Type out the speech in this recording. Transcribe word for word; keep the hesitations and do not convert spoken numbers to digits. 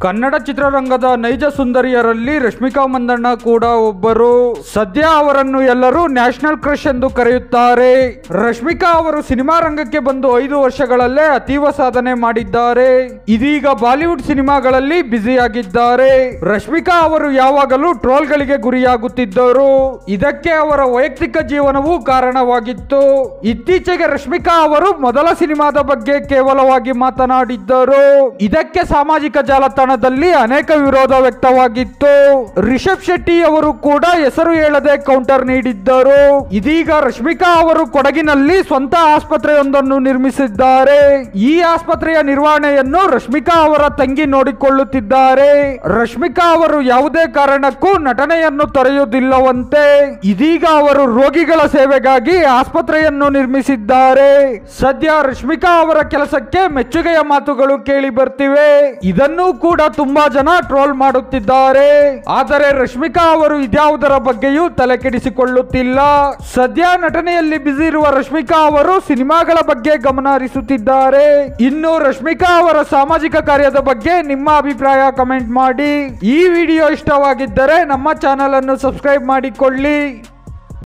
ಕನ್ನಡ ಚಿತ್ರರಂಗದ ನೈಜ ಸುಂದರಿಯರಲ್ಲಿ ರಶ್ಮಿಕಾ ಮಂದಣ್ಣ ಕೂಡ ಒಬ್ಬರು. ಸದ್ಯ ಅವರನ್ನು ಎಲ್ಲರೂ ನ್ಯಾಷನಲ್ ಕ್ರಶ್ ಎಂದು ಕರೆಯುತ್ತಾರೆ. ರಶ್ಮಿಕಾ ಅವರು ಸಿನಿಮಾ ರಂಗಕ್ಕೆ ಬಂದು ಐದು ವರ್ಷಗಳಲ್ಲೇ ಅತೀವ ಸಾಧನೆ ಮಾಡಿದ್ದಾರೆ. ಇದೀಗ ಬಾಲಿವುಡ್ ಸಿನಿಮಾಗಳಲ್ಲಿ ಬ್ಯುಸಿಯಾಗಿದ್ದಾರೆ. ರಶ್ಮಿಕಾ ಅವರು ಯಾವಾಗಲೂ ಟ್ರೋಲ್ಗಳಿಗೆ ಗುರಿಯಾಗುತ್ತಿದ್ದರು. ಇದಕ್ಕೆ ಅವರ ವೈಯಕ್ತಿಕ ಜೀವನವೂ ಕಾರಣವಾಗಿತ್ತು. ಇತ್ತೀಚೆಗೆ ರಶ್ಮಿಕಾ ಅವರು ಮೊದಲ ಸಿನಿಮಾದ ಬಗ್ಗೆ ಕೇವಲವಾಗಿ ಮಾತನಾಡಿದ್ದರು. ಇದಕ್ಕೆ ಸಾಮಾಜಿಕ ಜಾಲತಾಣದಲ್ಲಿ ಅನೇಕ ವಿರೋಧ ವ್ಯಕ್ತವಾಗಿತ್ತು. ರಿಷಬ್ ಶೆಟ್ಟಿ ಅವರು ಕೂಡ ಹೆಸರು ಹೇಳದೆ ಕೌಂಟರ್ ನೀಡಿದ್ದರು. ಇದೀಗ ರಶ್ಮಿಕಾ ಅವರು ಕೊಡಗಿನಲ್ಲಿ ಸ್ವಂತ ಆಸ್ಪತ್ರೆಯೊಂದನ್ನು ನಿರ್ಮಿಸಿದ್ದಾರೆ. ಈ ಆಸ್ಪತ್ರೆಯ ನಿರ್ವಹಣೆಯನ್ನು ರಶ್ಮಿಕಾ ಅವರ ತಂಗಿ ನೋಡಿಕೊಳ್ಳುತ್ತಿದ್ದಾರೆ. ರಶ್ಮಿಕಾ ಅವರು ಯಾವುದೇ ಕಾರಣಕ್ಕೂ ನಟನೆಯನ್ನು ತೊರೆಯುವುದಿಲ್ಲವಂತೆ. ಇದೀಗ ಅವರು ರೋಗಿಗಳ ಸೇವೆಗಾಗಿ ಆಸ್ಪತ್ರೆಯನ್ನು ನಿರ್ಮಿಸಿದ್ದಾರೆ. ಸದ್ಯ ರಶ್ಮಿಕಾ ಅವರ ಕೆಲಸಕ್ಕೆ ಮೆಚ್ಚುಗೆಯ ಮಾತುಗಳು ಕೇಳಿ ಬರ್ತಿವೆ. ಇದನ್ನು ಕೂಡ ತುಂಬಾ ಜನ ಟ್ರೋಲ್ ಮಾಡುತ್ತಿದ್ದಾರೆ. ಆದರೆ ರಶ್ಮಿಕಾ ಅವರು ಇದ್ಯಾವುದರ ಬಗ್ಗೆಯೂ ತಲೆ ಕೆಡಿಸಿಕೊಳ್ಳುತ್ತಿಲ್ಲ. ಸದ್ಯ ನಟನೆಯಲ್ಲಿ ಬ್ಯುಸಿ ಇರುವ ರಶ್ಮಿಕಾ ಅವರು ಸಿನಿಮಾಗಳ ಬಗ್ಗೆ ಗಮನ ಹರಿಸುತ್ತಿದ್ದಾರೆ. ಇನ್ನು ರಶ್ಮಿಕಾ ಅವರ ಸಾಮಾಜಿಕ ಕಾರ್ಯದ ಬಗ್ಗೆ ನಿಮ್ಮ ಅಭಿಪ್ರಾಯ ಕಮೆಂಟ್ ಮಾಡಿ. ಈ ವಿಡಿಯೋ ಇಷ್ಟವಾಗಿದ್ದರೆ ನಮ್ಮ ಚಾನೆಲ್ ಅನ್ನು ಸಬ್ಸ್ಕ್ರೈಬ್ ಮಾಡಿಕೊಳ್ಳಿ.